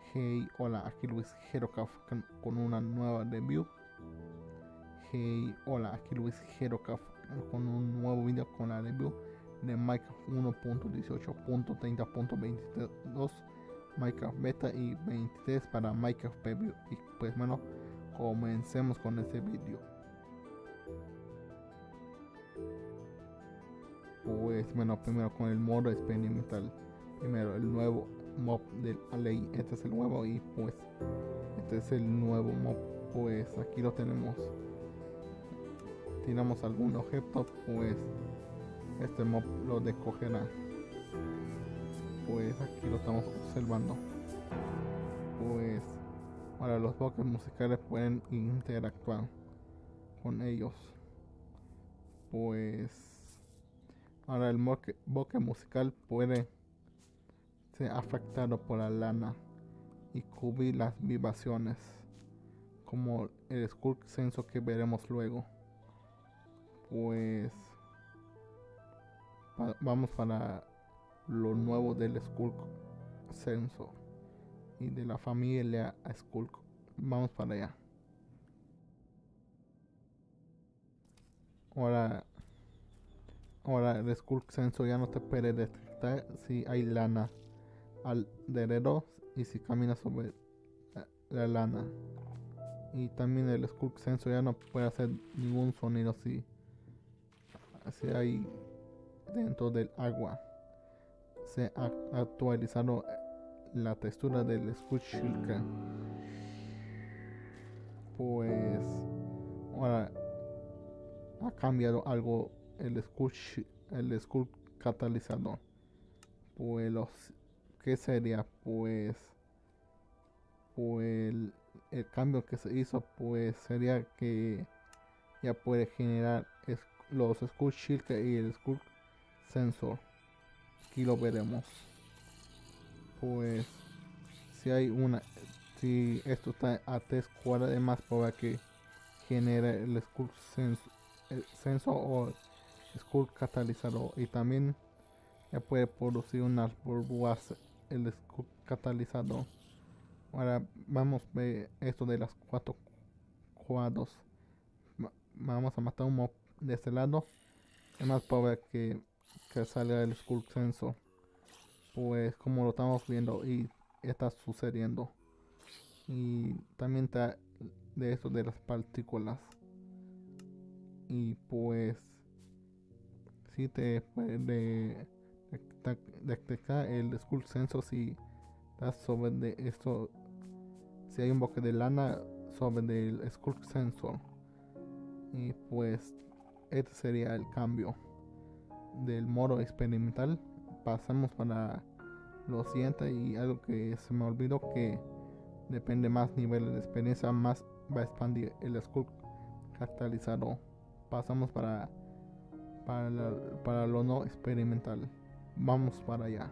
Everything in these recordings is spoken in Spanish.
Hey, hola, aquí Luis Herocaf con una nueva review. Hey, hola, aquí Luis Herocaf con un nuevo video con la review de Minecraft 1.18.30.22, Minecraft Beta y 23 para Minecraft Preview. Y pues bueno, comencemos con este video. Pues bueno, primero con el modo experimental. Primero el nuevo mob del Alley. Este es el nuevo y pues este es el nuevo mob. Pues aquí lo tenemos. Tiramos algún objeto, pues este mob lo recogerá. Pues aquí lo estamos observando. Pues ahora los bloques musicales pueden interactuar con ellos. Pues ahora el bloque musical puede ser afectado por la lana y cubrir las vibraciones, como el Skull Sensor que veremos luego. Pues vamos para lo nuevo del Skull Sensor y de la familia Skull. Vamos para allá. Ahora el Skull Sensor ya no te puede detectar si hay lana alrededor y si caminas sobre la lana. Y también el Skull Sensor ya no puede hacer ningún sonido si hay dentro del agua. Se ha actualizado la textura del Skull Shulker. Pues ahora ha cambiado algo el Skull catalizador. Pues ¿qué sería? Pues el cambio que se hizo pues sería que ya puede generar los Skull Shulker y el Skull Sensor. Aquí lo veremos. Pues si esto está a 3 cuadras de más para que genere el Skull Sensor o Skull catalizador, y también ya puede producir unas burbujas el Skull catalizador. Ahora vamos a ver esto de las 4 cuadros. Vamos a matar un mob de este lado. Es más probable que salga el Skull Sensor. Pues como lo estamos viendo y está sucediendo. Y también está de esto de las partículas. Y pues si te puede detectar el Skull Sensor si estás sobre de esto, si hay un bloque de lana sobre el Skull Sensor. Y pues este sería el cambio del modo experimental. Pasamos para lo siguiente, y algo que se me olvidó, que depende más niveles de experiencia, más va a expandir el Skull catalizador. Pasamos para lo no experimental. Vamos para allá.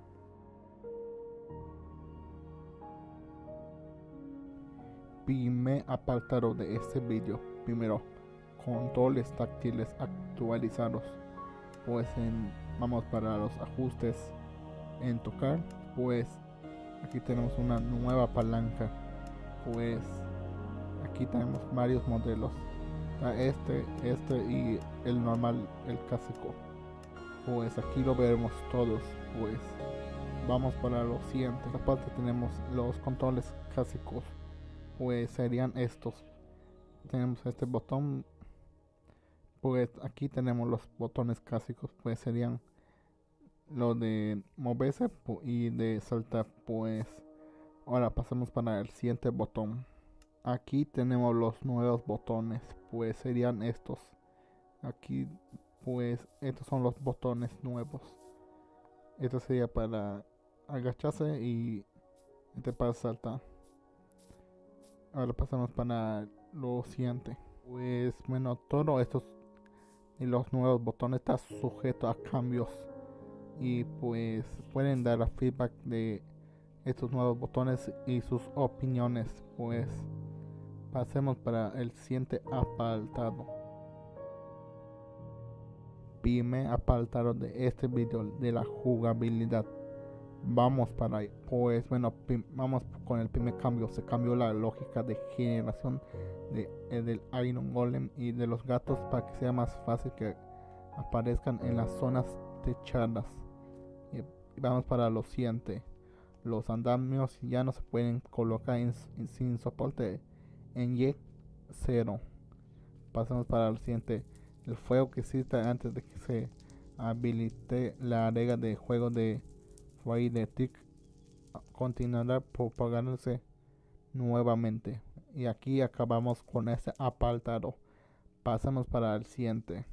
Primer apartado de este vídeo. Primero, controles táctiles actualizados. Pues vamos para los ajustes. En tocar, pues aquí tenemos una nueva palanca. Pues aquí tenemos varios modelos. Este y el normal, el clásico. Pues aquí lo veremos todos. Pues vamos para lo siguiente. Aparte tenemos los controles clásicos. Pues serían estos. Tenemos este botón. Pues aquí tenemos los botones clásicos. Pues serían lo de moverse y de saltar. Pues ahora pasamos para el siguiente botón. Aquí tenemos los nuevos botones. Pues serían estos. Aquí pues estos son los botones nuevos. Este sería para agacharse y este para saltar. Ahora pasamos para lo siguiente. Pues bueno, todos estos y los nuevos botones están sujetos a cambios. Y pues pueden dar feedback de estos nuevos botones y sus opiniones. Pues pasemos para el siguiente apartado. Primer apartado de este video de la jugabilidad. Vamos para ahí. Pues bueno, vamos con el primer cambio. Se cambió la lógica de generación del Iron Golem y de los gatos para que sea más fácil que aparezcan en las zonas techadas. Y vamos para lo siguiente. Los andamios ya no se pueden colocar sin soporte en Y0. Pasamos para lo siguiente. El fuego que existe antes de que se habilite la regla de juego de Fire Tick continuará propagándose nuevamente. Y aquí acabamos con este apartado. Pasamos para el siguiente.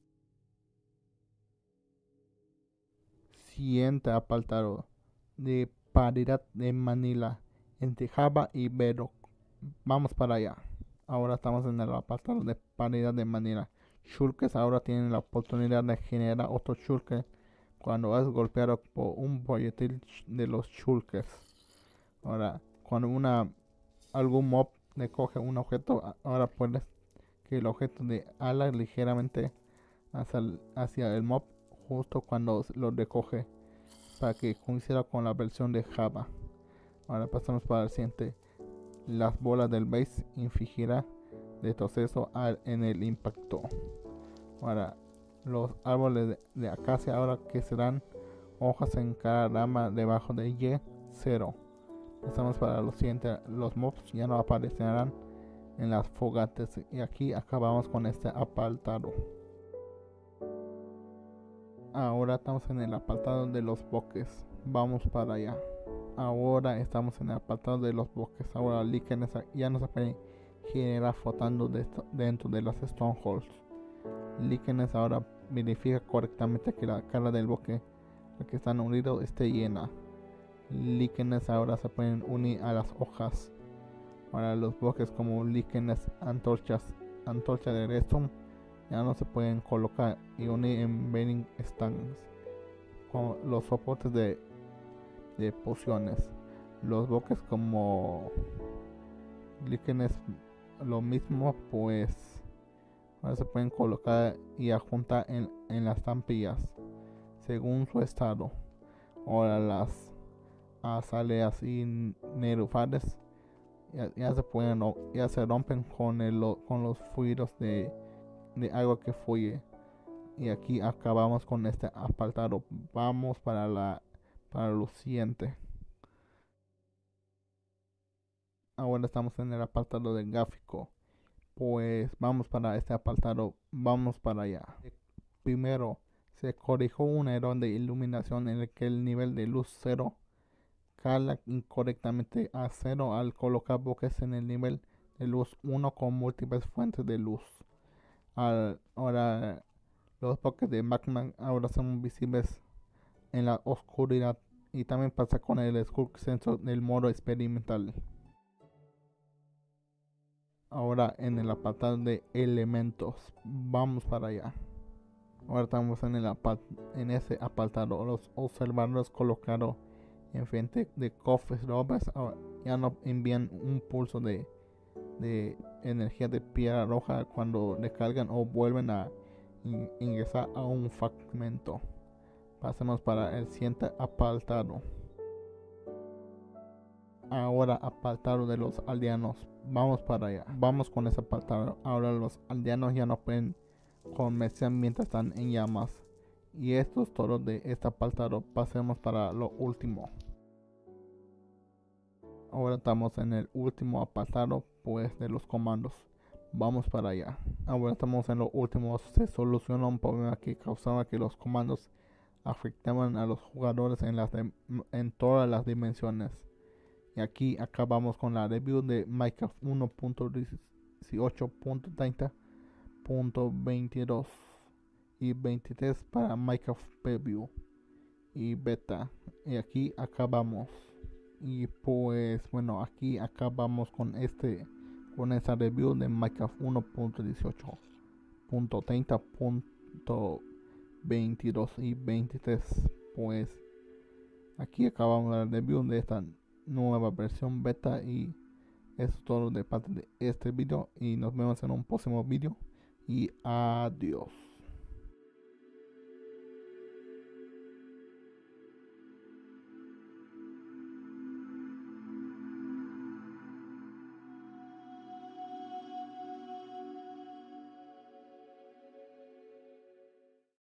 Siguiente apartado de paridad de Manila entre Java y Bedrock. Vamos para allá. Ahora estamos en el apartado de paridad de Manila. Shulkers ahora tienen la oportunidad de generar otro Shulker cuando es golpeado por un proyectil de los Shulkers. Ahora, cuando algún mob le coge un objeto, ahora puedes que el objeto de ala ligeramente hacia el mob justo cuando lo recoge, para que coincida con la versión de Java. Ahora pasamos para el siguiente. Las bolas del base infligirá retroceso en el impacto. Ahora, los árboles de acacia ahora que serán hojas en cada rama debajo de Y0. Pasamos para lo siguiente. Los mobs ya no aparecerán en las fogates. Y aquí acabamos con este apartado. Ahora estamos en el apartado de los bosques. Vamos para allá. Ahora estamos en el apartado de los bosques. Ahora líquenes ya no se pueden generar flotando dentro de las strongholds. Líquenes ahora verifica correctamente que la cara del bosque al que están unidos esté llena. Líquenes ahora se pueden unir a las hojas. Ahora los bosques como líquenes, antorcha de redstone ya no se pueden colocar y unir en burning stands con los soportes de pociones. Los bosques como líquenes lo mismo, pues ahora se pueden colocar y adjuntar en las estampillas según su estado. Ahora las azaleas y nerufades ya se rompen con los fluidos de agua que fluye. Y aquí acabamos con este apartado. Vamos para lo siguiente. Ahora estamos en el apartado del gráfico. Pues vamos para este apartado. Vamos para allá. Primero, se corrigió un error de iluminación en el que el nivel de luz 0 cala incorrectamente a 0 al colocar bloques en el nivel de luz 1 con múltiples fuentes de luz. Ahora los bloques de magma ahora son visibles en la oscuridad, y también pasa con el Skulk Sensor del modo experimental. Ahora en el apartado de elementos, vamos para allá. Ahora estamos en ese apartado. Los observadores colocados enfrente de cofres robles ya no envían un pulso de energía de piedra roja cuando descargan o vuelven a ingresar a un fragmento. Pasemos para el siguiente apartado. Ahora apartado de los aldeanos. Vamos para allá. Vamos con ese apartado. Ahora los aldeanos ya no pueden comerciar mientras están en llamas. Y esto es todo de este apartado. Pasemos para lo último. Ahora estamos en el último apartado, pues, de los comandos. Vamos para allá. Ahora estamos en lo último. Se soluciona un problema que causaba que los comandos afectaban a los jugadores en todas las dimensiones. Y aquí acabamos con la review de Minecraft 1.18.30.22 y 23 para Minecraft Preview y Beta. Y aquí acabamos. Y pues bueno, aquí acabamos con esta review de Minecraft 1.18.30.22 y 23. Pues aquí acabamos la review de esta nueva versión beta, y eso es todo de parte de este video, y nos vemos en un próximo video y adiós.